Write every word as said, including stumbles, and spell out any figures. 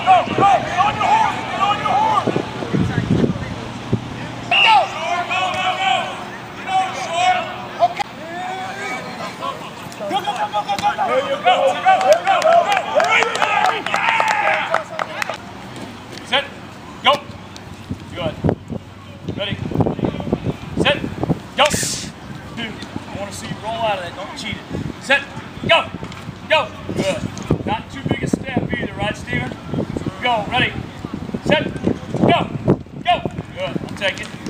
Set. Go. Good. Ready. Set. Go. Dude, I want to see you roll out of that. Don't cheat it. Set. Go. Go. Good. Not too big a step either, right, Steven? Go. Ready. Set. Go. Go. Good. I'll take it.